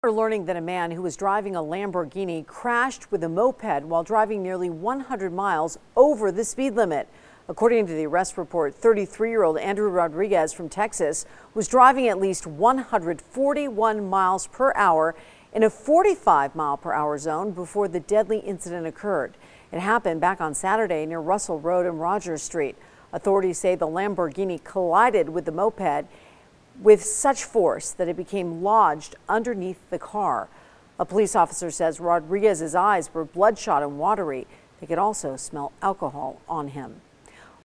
We're learning that a man who was driving a Lamborghini crashed with a moped while driving nearly 100 miles over the speed limit. According to the arrest report, 33-year-old Andrew Rodriguez from Texas was driving at least 141 miles per hour in a 45-mile-per-hour zone before the deadly incident occurred. It happened back on Saturday near Russell Road and Rogers Street. Authorities say the Lamborghini collided with the moped with such force that it became lodged underneath the car. A police officer says Rodriguez's eyes were bloodshot and watery. They could also smell alcohol on him.